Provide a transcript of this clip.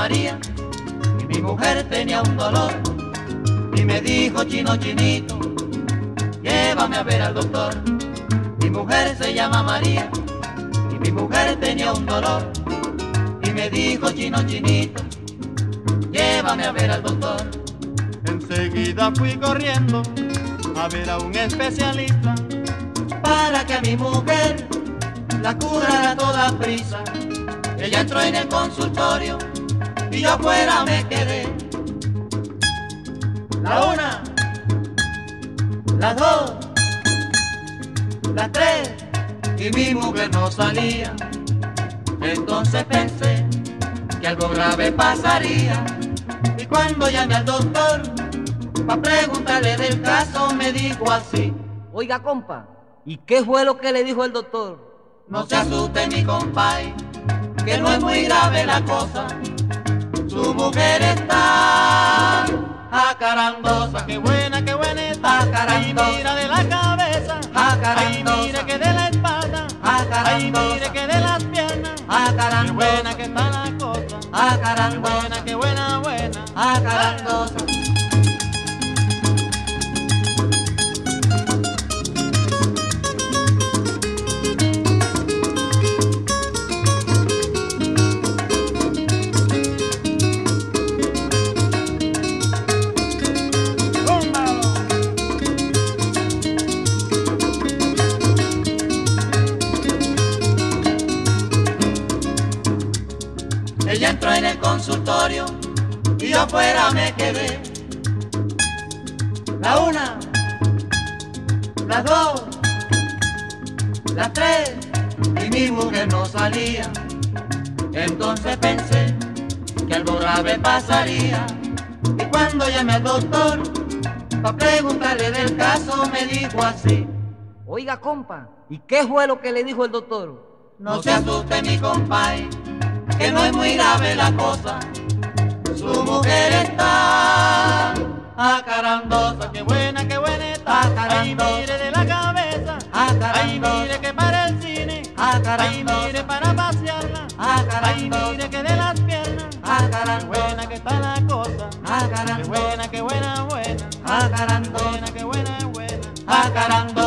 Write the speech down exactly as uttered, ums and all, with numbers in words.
María y mi mujer tenía un dolor y me dijo: chino, chinito, llévame a ver al doctor. Mi mujer se llama María y mi mujer tenía un dolor y me dijo: chino, chinito, llévame a ver al doctor. Enseguida fui corriendo a ver a un especialista para que a mi mujer la curara a toda prisa. Ella entró en el consultorio y yo afuera me quedé. La una, las dos, las tres, y mi mujer no salía. Entonces pensé que algo grave pasaría, y cuando llamé al doctor pa' preguntarle del caso, me dijo así: oiga, compa, ¿y qué fue lo que le dijo el doctor? No se asuste, mi compay, que no es muy grave la cosa. Su mujer está jacarandosa. Qué buena, qué buena está. Ay, mira de la cabeza. Ay, mire que de la espalda. Ay, mire que de las piernas. Qué buena que está la cosa. Qué buena, qué buena, buena. Jacarandosa. Ella entró en el consultorio y yo afuera me quedé. La una, las dos, las tres, y mi mujer no salía. Entonces pensé que algo grave pasaría, y cuando llamé al doctor pa' preguntarle del caso, me dijo así: oiga, compa, ¿y qué fue lo que le dijo el doctor? No se asuste, mi compay, que no es muy grave la cosa. Su mujer está jacarandosa. Qué buena, qué buena está. Ay, mire de la cabeza. Ay, mire que para el cine. Ay, mire para pasearla. Ay, mire que de las piernas. Qué buena que está la cosa. Qué buena, qué buena, buena. Qué buena, qué buena, buena. Jacarandosa.